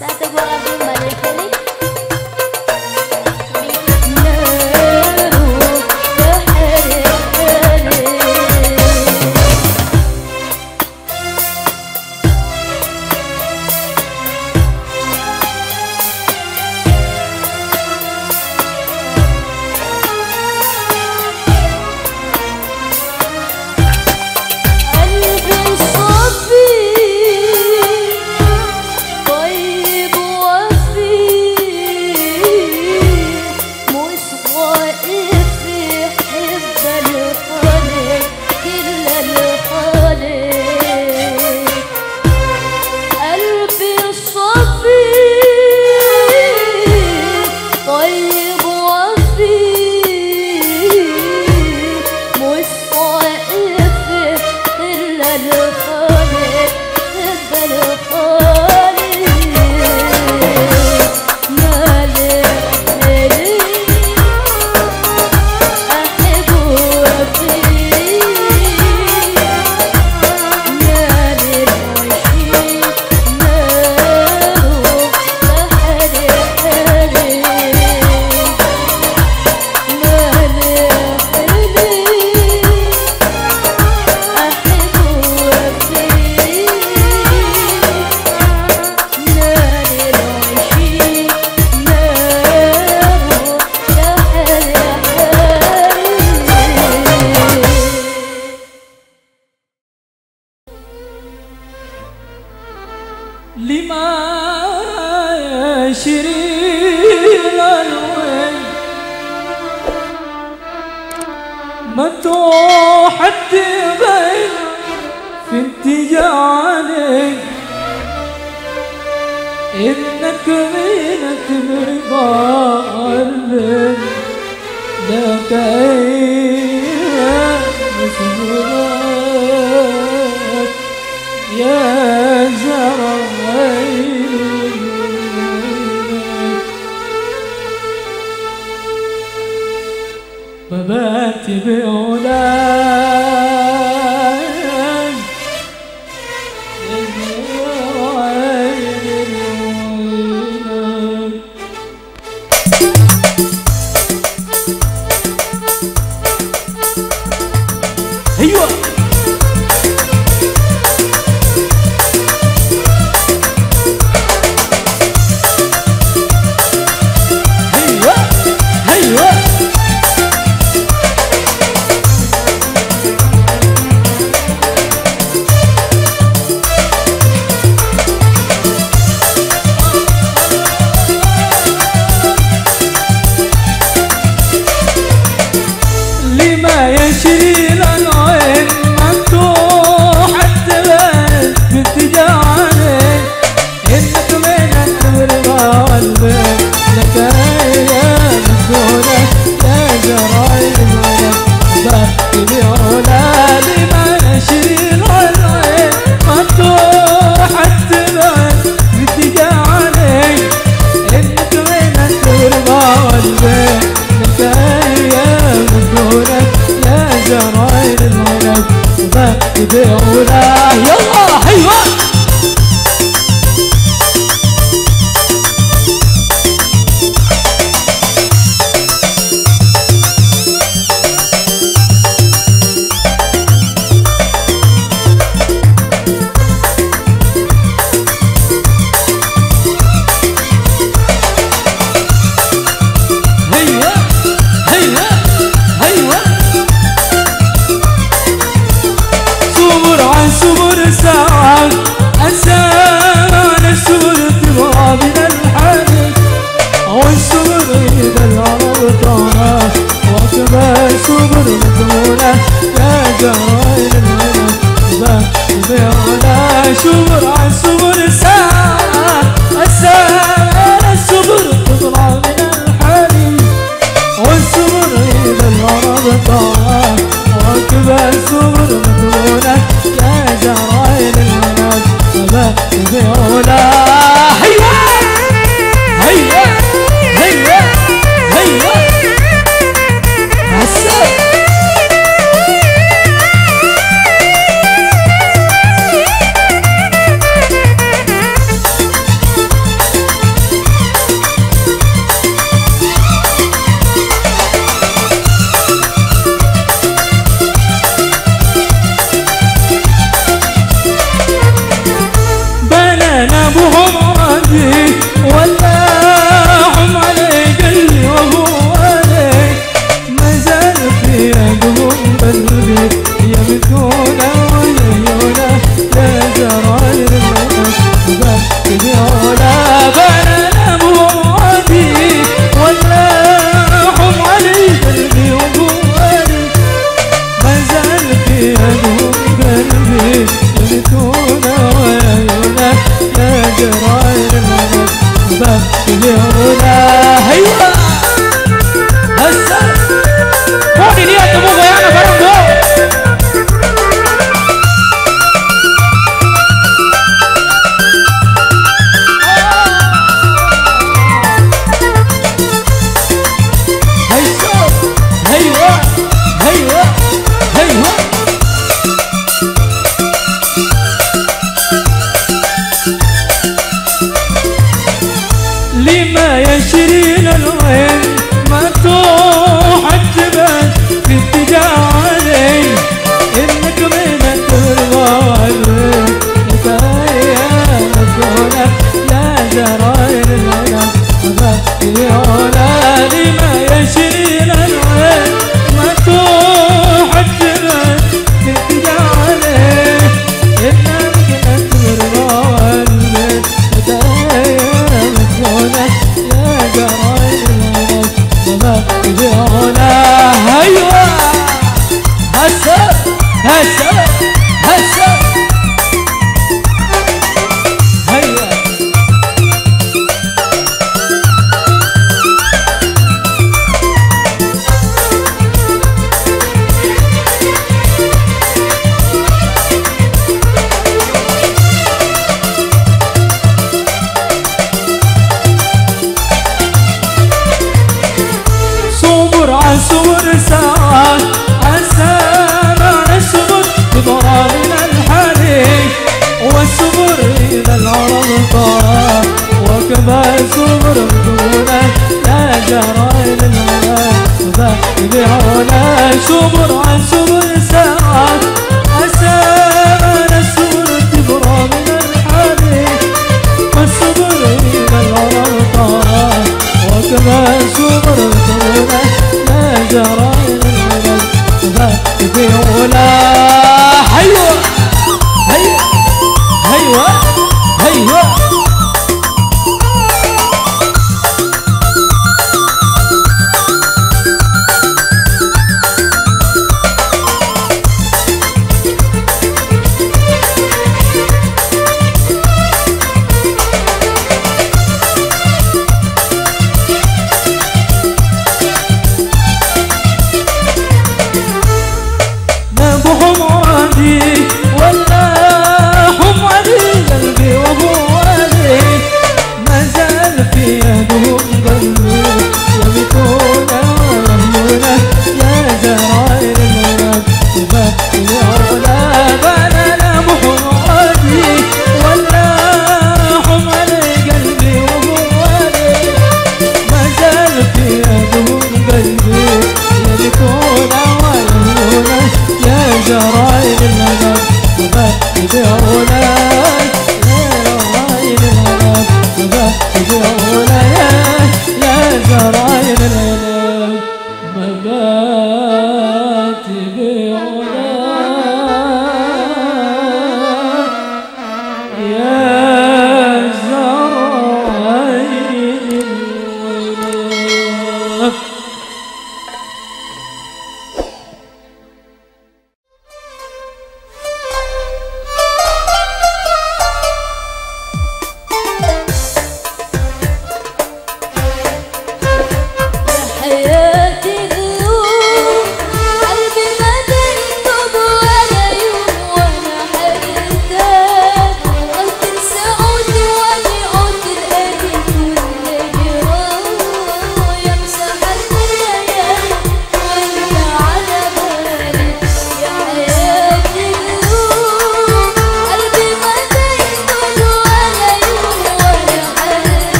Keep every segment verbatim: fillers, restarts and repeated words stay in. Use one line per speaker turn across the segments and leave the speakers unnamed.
Satu dua lagu balik ini.
لما شرير الوين ما توحد بين في انتجاني إنك منك برضا الليل لك أيام مسهولات يا زرع ببات بأولاد أيوة بأولى يلا حيوة هيا هيا هيا صبر عن صبر ساعة أنسان الصبر تبغى من الحنين والصبر إذا العرب طانا وكبر صبر مدونة يا جرايل المنى بأولى صبر عن صبر ساعة أنسان الصبر تبغى من الحنين والصبر إذا العرب طانا وكبر صبر مدونة يا جرايل المنى بأولى هيا هيا هيا هيا هسا يبيعونا صبر عن صبر ساعات أسانا الصبر تبرى من الحديث والصبر إلى الغلطات وكما صبر الكونه لا جرى إلى الغلط يبيعونا حيوة هيا هيوة هيوة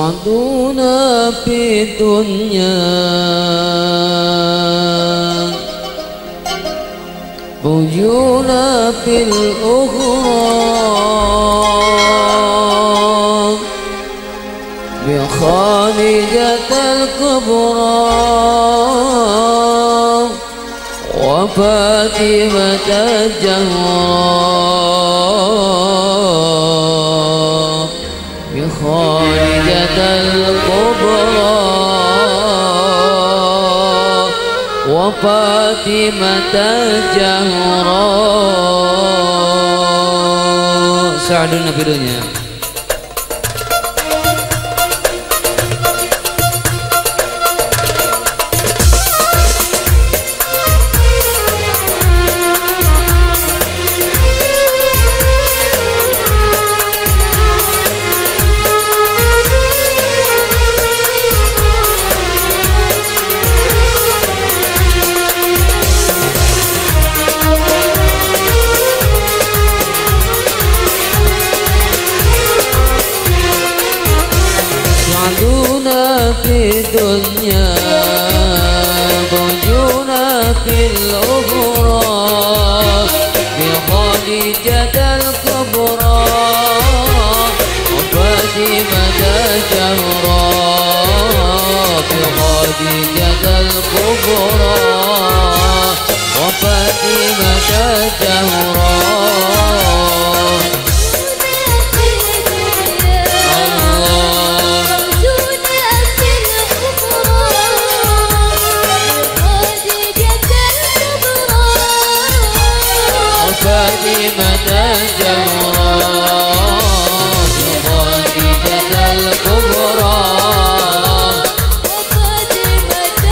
سعدنا في الدنيا فوجنا في الأخرى بخالجة الكبرى وفاتمة الجهرى بخالجة الكبرى وفاتمة الجهرى سعدنا في الدنيا. في الدنيا فوجنا في الأخرى بخالجة الكبرى وفاتمة الجهرى بخالجة الكبرى وفاتمة الجهرى فاتمة الجهرى وخادجة الكبرى وفاتمة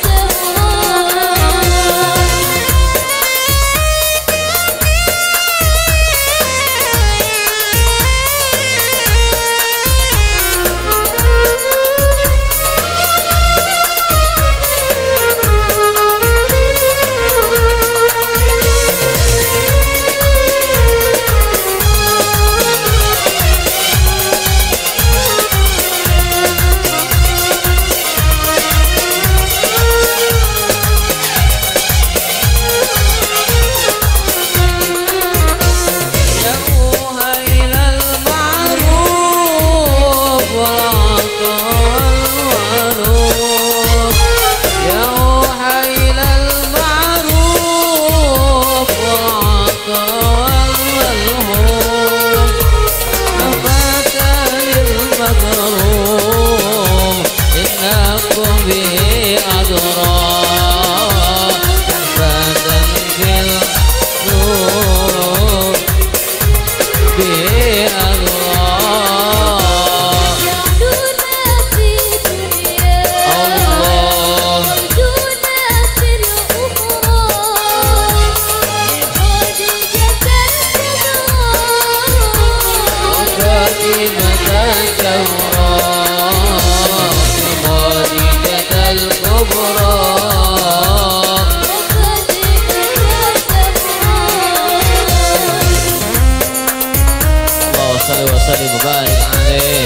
وسلم وبارك عليه.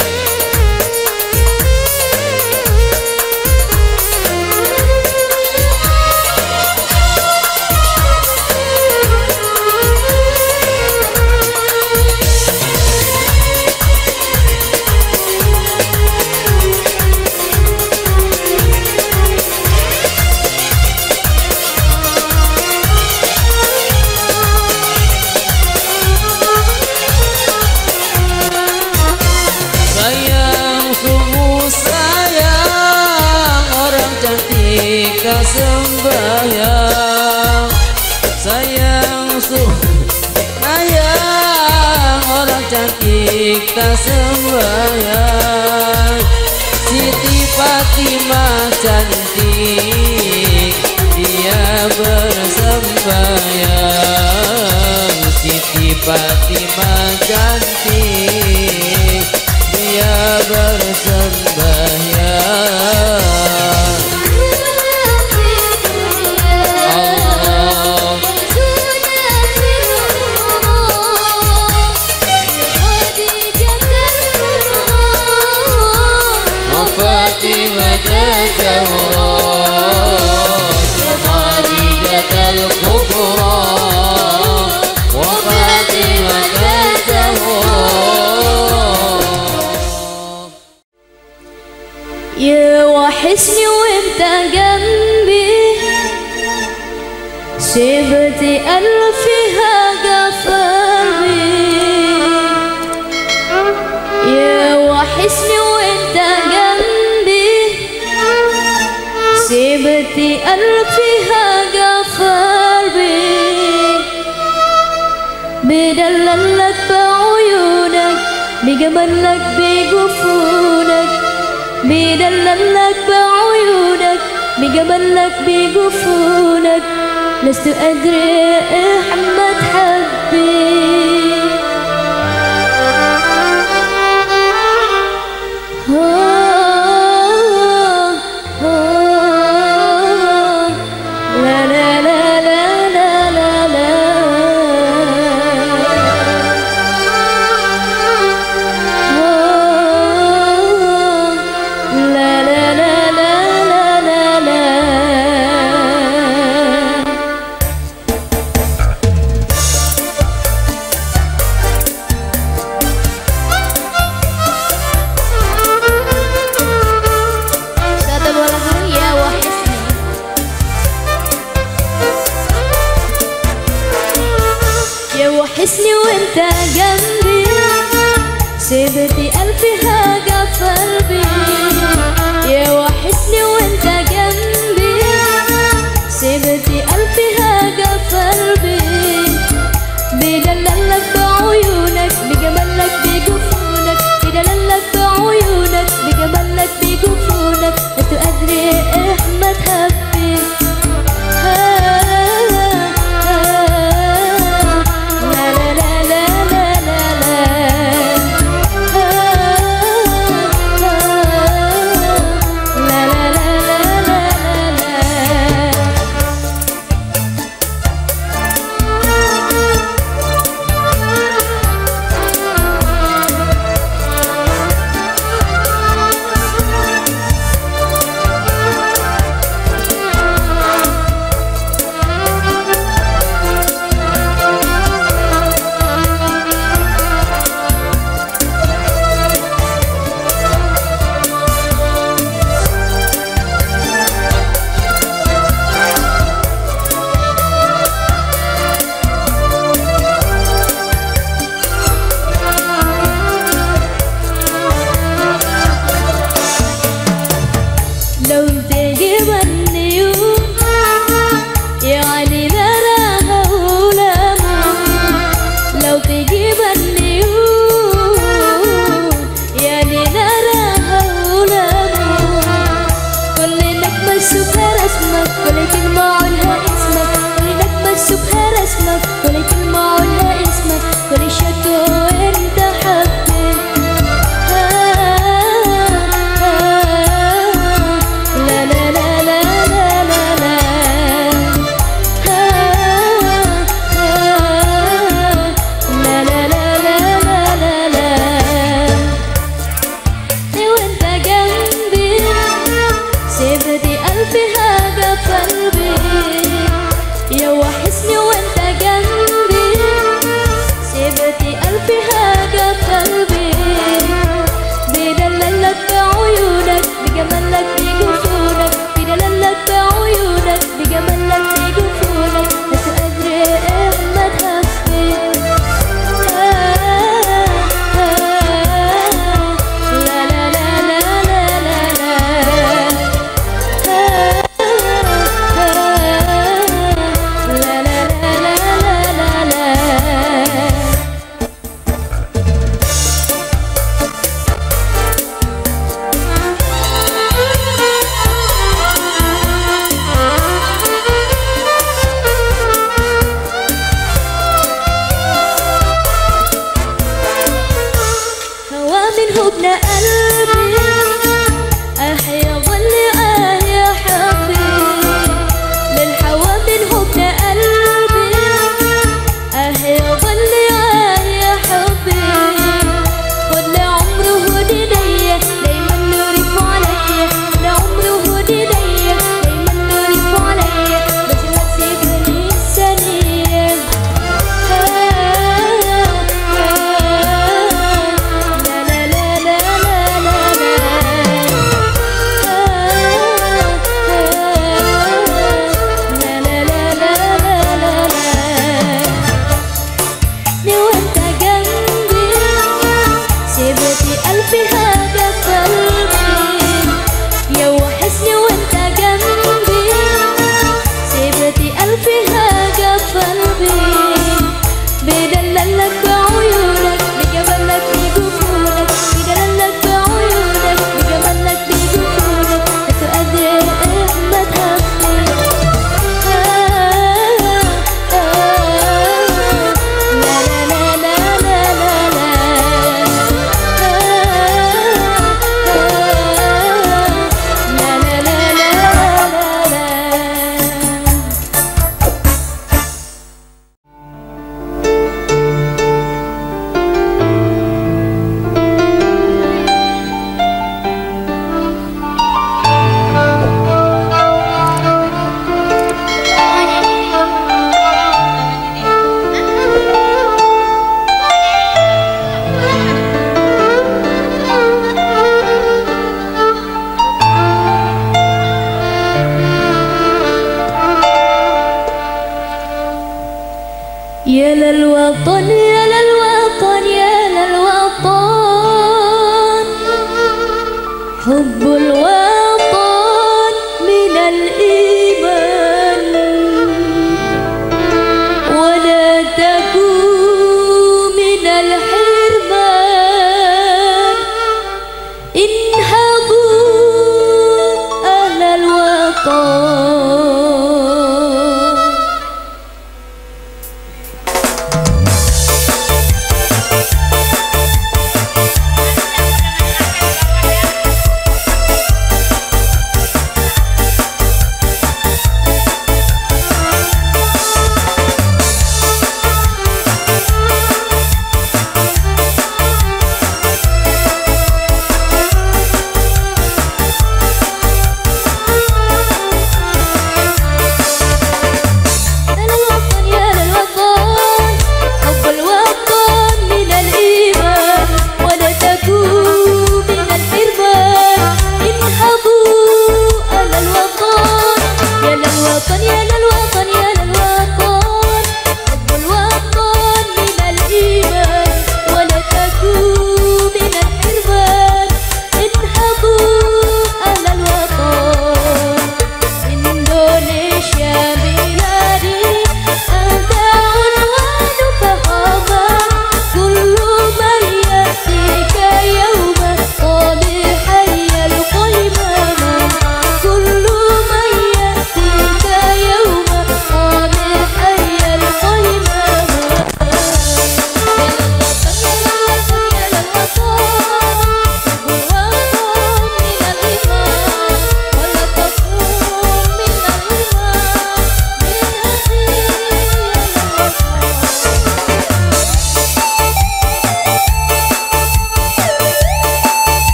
Sembahyang sayang sayang orang cantik tak sembahyang Siti Fatimah cantik dia bersembahyang Siti Fatimah cantik dia bersembahyang وفاطمة الزهراء وخديجة الكبرى وفاطمة الزهراء.
يا وحشني وانت جنبي شبتي ألفها قلبي يا وحشني وانت جنبي شبتي ألفها قلبي بدللك بعيونك بجمالك بجفونك بدللك بعيونك بجمالك بجفونك لست أدري محمد حبي لا لا لا لا لا لا لا لا لا لا لا لا لا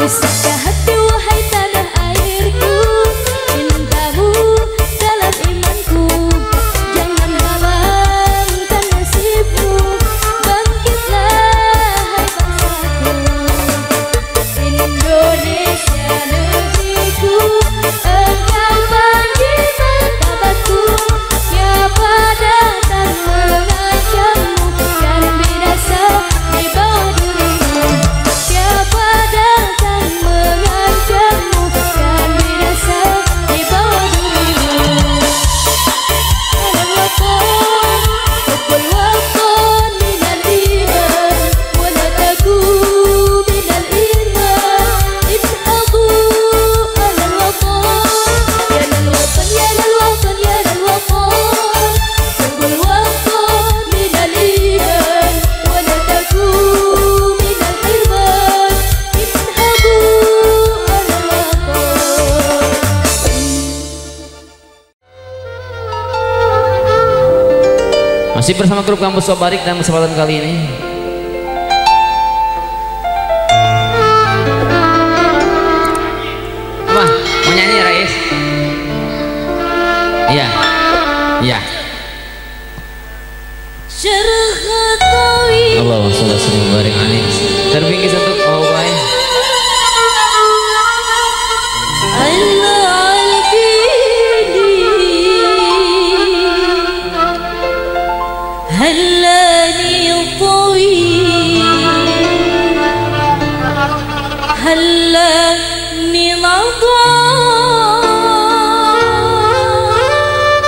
Bisakah hati wahai tanah airku, cintamu dalam imanku. Jangan halangkan nasibku, bangkitlah hai bangsaku. Indonesia negeriku, engkau panggil martabatku. Siapa datang mengancammu dan binasa di bawah dirimu. Siapa datang mengancammu dan binasa di bawah dirimu. Alal watan, hubbul watan minal iman, wala taku minal iman. Idhabu alal watan, ya lal watan, ya lal watan, ya lal watan. Hubbul watan minal iman, wala taku minal iman. Idhabu alal watan.
Masih bersama grup Kampus Sobarik dalam kesempatan kali ini. Wah, mau nyanyi Rais? Iya, iya.
Syarqatawi
Allahumma sholli wa sallim wa barik alaihi. Terbingkis untuk Owai.
هلاني طويل هلاني مضى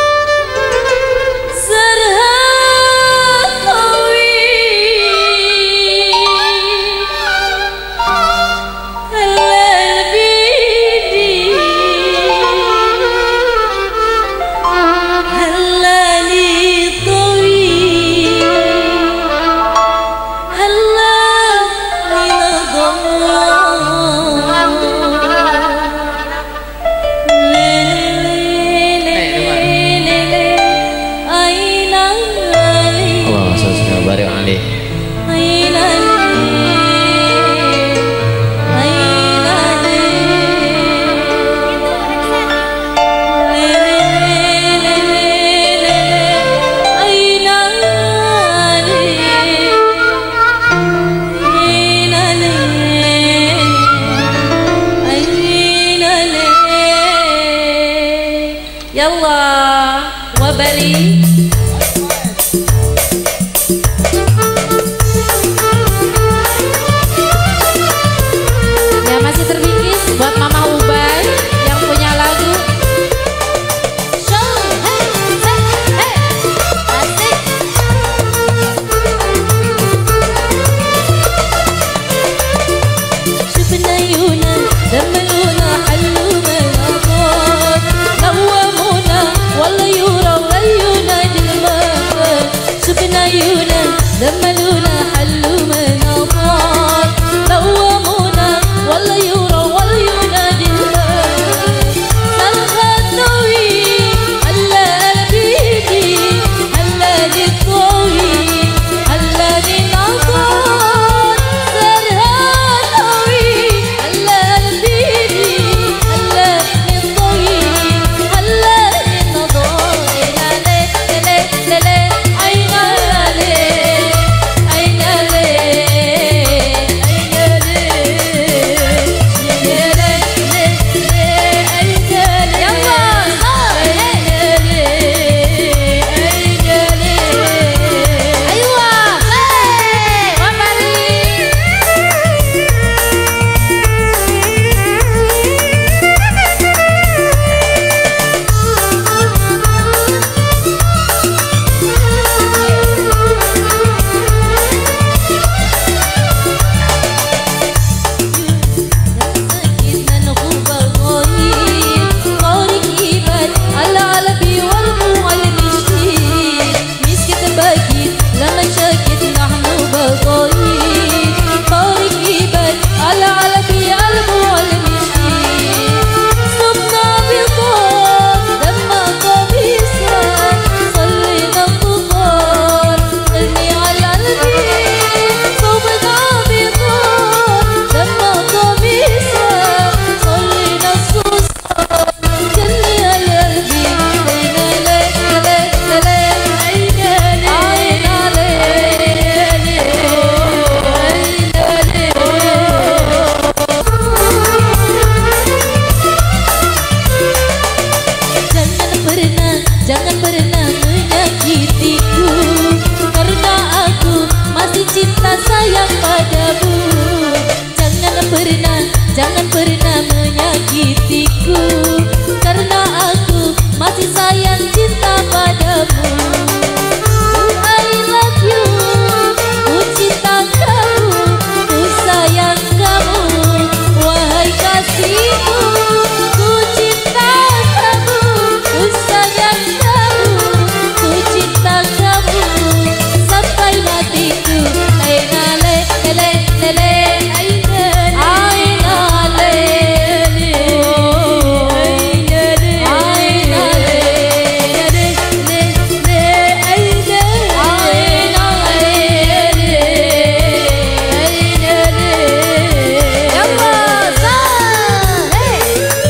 sayang padamu. Jangan pernah, jangan pernah menyakitiku, karena aku masih sayang cinta padamu. I love you, ku cinta kamu, ku sayang kamu, wahai kasihku. Ku cinta kamu, ku sayang kamu, ku cinta kamu sampai matiku. Aina le le le le, aina aina le le, aina le aina le le le le, aina aina le le, aina le. Yalla sa, hey.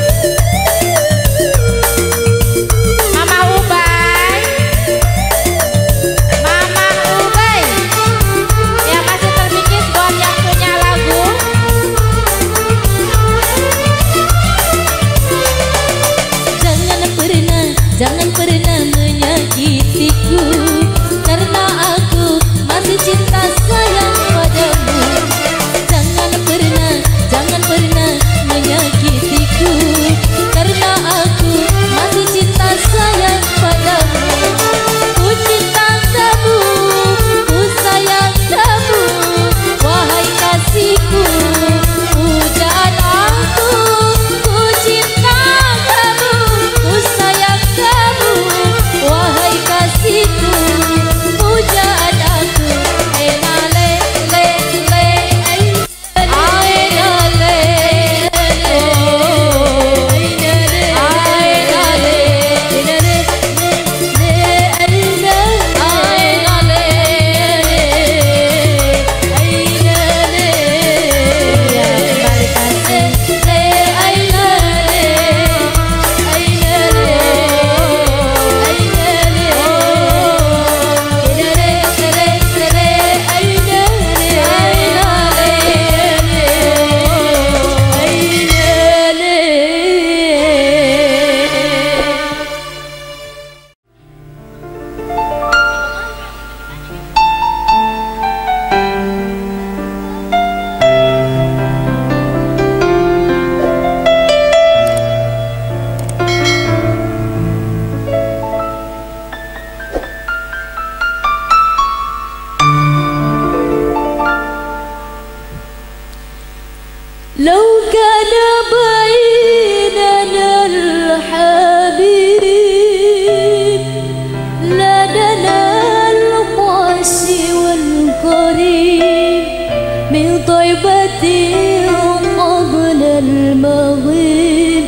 Mama Ubay, Mama Ubay, yang masih terpikir buat yang punya lagu.
Jangan pernah, jangan pernah menyakitiku, karena aku masih cinta sayang padamu. Jangan pernah, jangan pernah menyakitiku, karena aku masih cinta sayang padamu. Ku cinta kamu, ku sayang kamu, wahai kasihku. Pujaan aku, ku cinta kamu, ku sayang kamu, wahai kasihku. Pujaan aku, aina le le le, aina le le, aina le aina le le le le, aina aina le le, aina le. Ya kembali kasih le, aina le, aina le, aina le, le le le le, aina le aina le le, aina le. لو كان بيننا الحبيب لدنا القاسي والقريب من طيبة قبل المغيب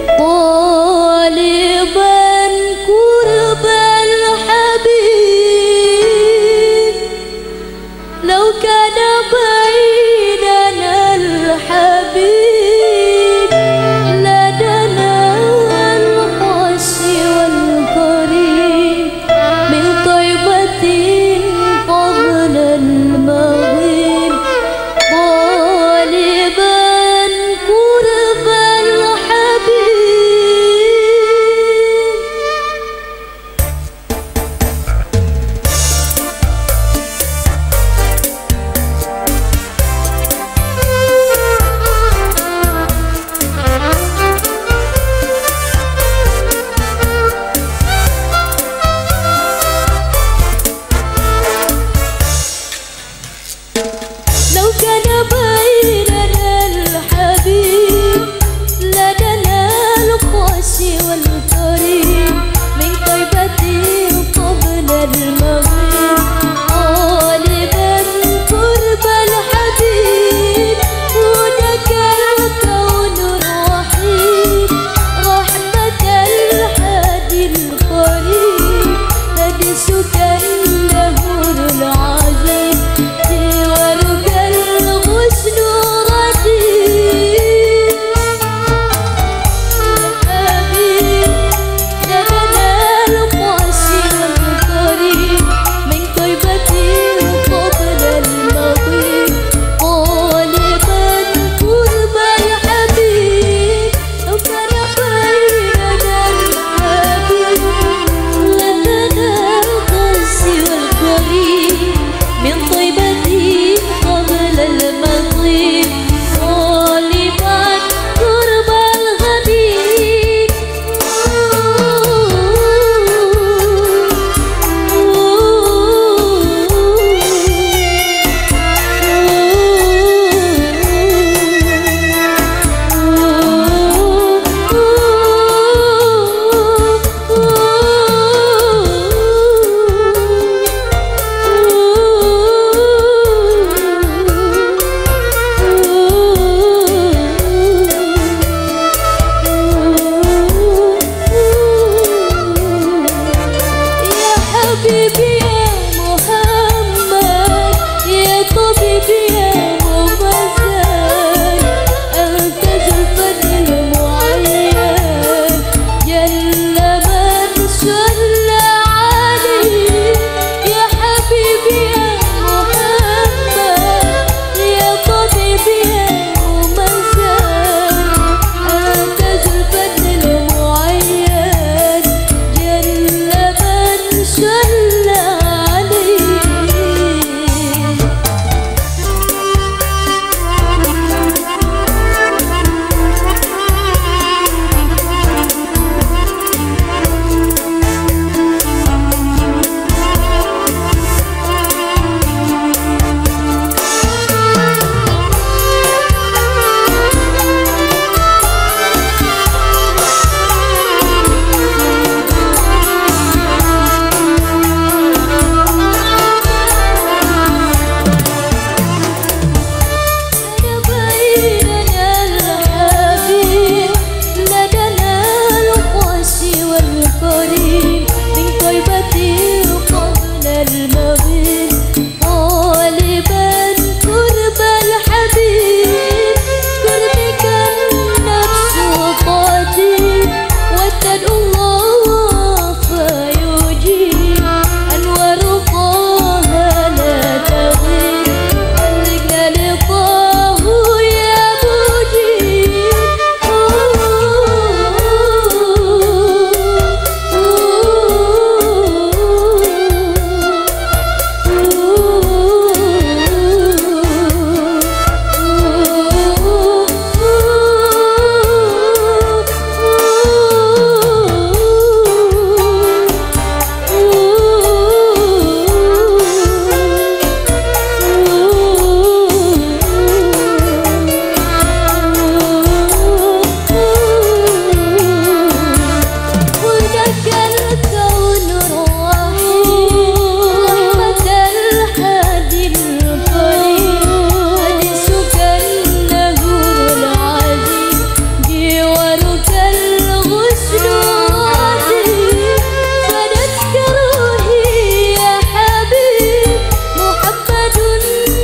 طالبا قرب الحبيب. لو كان بيننا الحبيب لدنا القاسي والقريب من طيبة قبل المغيب طالبا قرب الحبيب.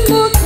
Semoga